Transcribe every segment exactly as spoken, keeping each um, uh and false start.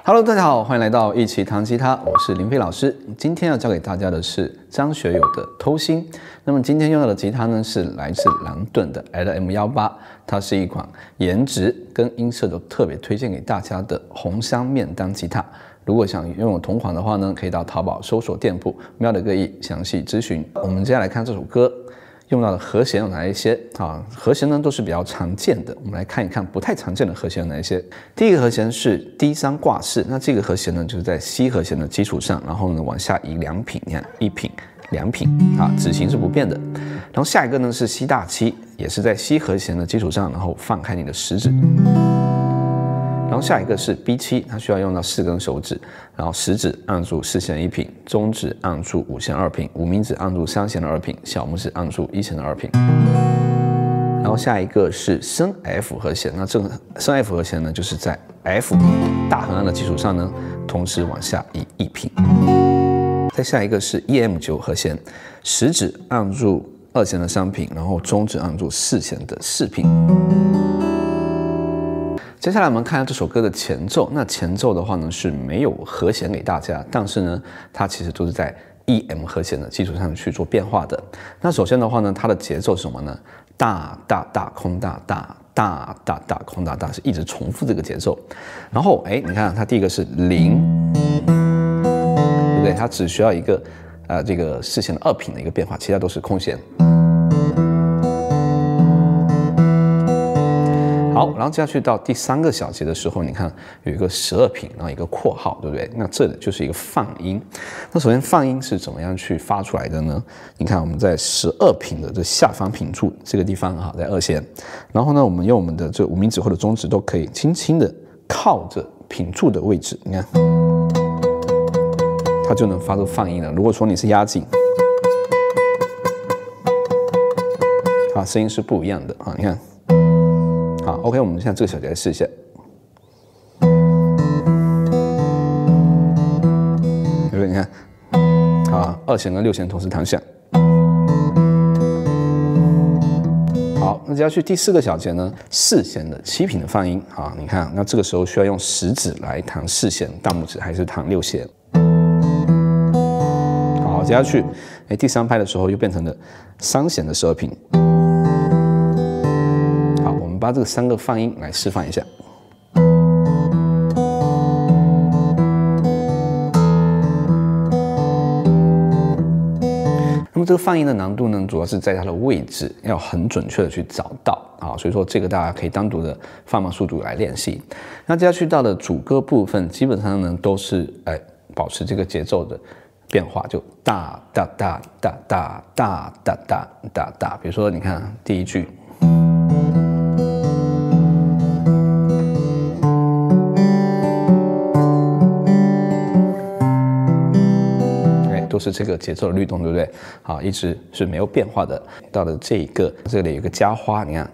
Hello， 大家好，欢迎来到一起弹吉他，我是林飞老师。今天要教给大家的是张学友的《偷心》。那么今天用到的吉他呢，是来自狼盾的 L M 一八，它是一款颜值跟音色都特别推荐给大家的红香面单吉他。如果想拥有同款的话呢，可以到淘宝搜索店铺喵的歌艺详细咨询。我们接下来看这首歌。 用到的和弦有哪一些啊？和弦呢都是比较常见的，我们来看一看不太常见的和弦有哪一些。第一个和弦是 D 三挂式，那这个和弦呢就是在 C 和弦的基础上，然后呢往下移两品，你看一品、两品啊，指型是不变的。然后下一个呢是 C 大七，也是在 C 和弦的基础上，然后放开你的食指。 然后下一个是 B 七，它需要用到四根手指，然后食指按住四弦一品，中指按住五弦二品，无名指按住三弦的二品，小拇指按住一弦的二品。然后下一个是升 F 和弦，那这个升 F 和弦呢，就是在 F 大横按的基础上呢，同时往下移一品。再下一个是 E M 九和弦，食指按住二弦的三品，然后中指按住四弦的四品。 接下来我们看一下这首歌的前奏。那前奏的话呢是没有和弦给大家，但是呢，它其实都是在 E M 和弦的基础上去做变化的。那首先的话呢，它的节奏是什么呢？大大大空大大大大大空大大，是一直重复这个节奏。然后哎，你看它第一个是零，对不对？它只需要一个呃这个四弦的二品的一个变化，其他都是空弦。 好，然后接下去到第三个小节的时候，你看有一个十二品，然后一个括号，对不对？那这里就是一个放音。那首先放音是怎么样去发出来的呢？你看我们在十二品的这下方品处这个地方啊，在二弦，然后呢，我们用我们的这无名指或者中指都可以轻轻的靠着品处的位置，你看，它就能发出放音了。如果说你是压紧，啊，声音是不一样的啊，你看。 好 ，OK， 我们现在这个小节来试一下，对不对？你看，啊，二弦跟六弦同时弹响。好，那接下去第四个小节呢，四弦的七品的放音啊，你看，那这个时候需要用食指来弹四弦，大拇指还是弹六弦。好，接下去，哎，第三拍的时候又变成了三弦的十二品。 把这个三个放音来示范一下。那么这个放音的难度呢，主要是在它的位置要很准确的去找到啊，所以说这个大家可以单独的放慢速度来练习。那接下去到了主歌部分，基本上呢都是哎保持这个节奏的变化，就大大大大大大大大大大，比如说你看第一句。 都是这个节奏的律动，对不对？好，一直是没有变化的。到了这一个，这里有一个加花，你看，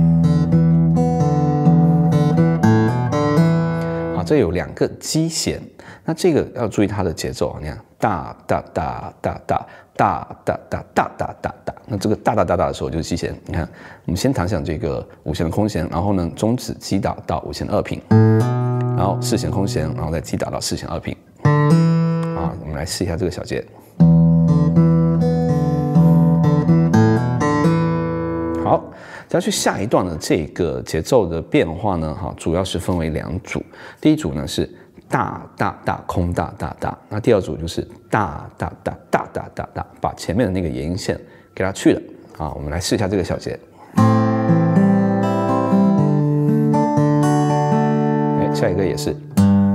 好，这有两个基弦，那这个要注意它的节奏啊。你看，大大大大大大大大大大大大，那这个大大大大的时候就是基弦。你看，我们先弹响这个五弦的空弦，然后呢，中指击打到五弦二品，然后四弦空弦，然后再击打到四弦二品。 啊，我们来试一下这个小节。好，再去下一段的这个节奏的变化呢，哈，主要是分为两组。第一组呢是大大大空大大大，那第二组就是大大大大大大大，把前面的那个延音线给它去了。啊，我们来试一下这个小节。哎，下一个也是。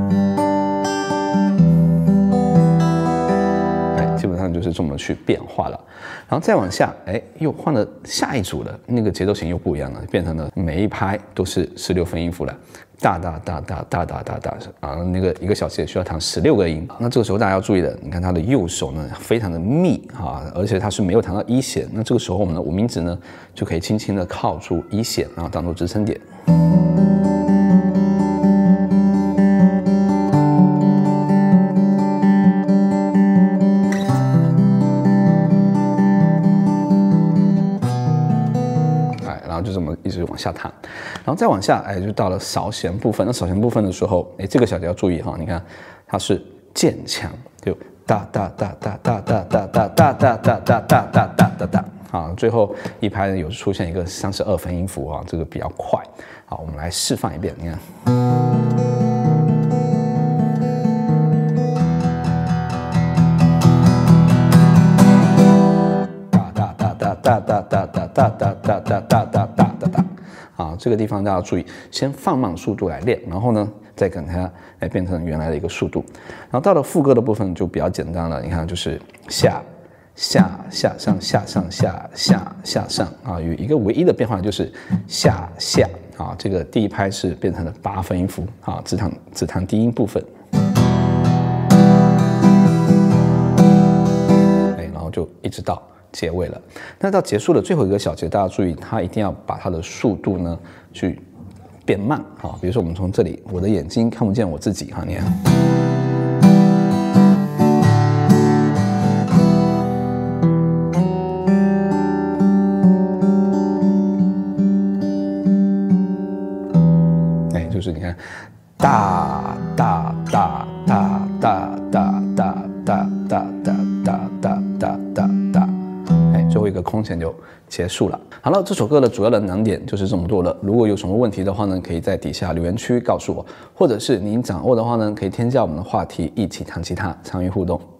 基本上就是这么去变化了，然后再往下，哎，又换了下一组了，那个节奏型又不一样了，变成了每一拍都是十六分音符了，大大大大大大大大啊，那个一个小节需要弹十六个音。那这个时候大家要注意的，你看他的右手呢非常的密啊，而且它是没有弹到一弦，那这个时候我们的无名指呢就可以轻轻的靠住一弦，然后当做支撑点。 就这么一直往下弹，然后再往下，哎，就到了扫弦部分。那扫弦部分的时候，哎，这个小节要注意哈，你看它是渐强，就哒哒哒哒哒哒哒哒哒哒哒哒哒哒哒哒哒。好，最后一拍呢有出现一个像是二分音符啊，这个比较快。好，我们来示范一遍，你看。哒哒哒哒哒哒哒哒哒哒哒哒哒哒哒哒。啊，这个地方大家要注意，先放慢速度来练，然后呢，再跟它来变成原来的一个速度。然后到了副歌的部分就比较简单了，你看就是下。下下上下上下下下上啊，有一个唯一的变化就是下下啊，这个第一拍是变成了八分音符啊，只弹只弹低音部分，哎，然后就一直到结尾了。那到结束的最后一个小节，大家注意，它一定要把它的速度呢去变慢啊。比如说我们从这里，我的眼睛看不见我自己哈，你看。就是你看，大大大大大大大大大大大大大大大，哎，最后一个空弦就结束了。好了，这首歌的主要的难点就是这么多了。如果有什么问题的话呢，可以在底下留言区告诉我，或者是您掌握的话呢，可以添加我们的话题一起弹吉他参与互动。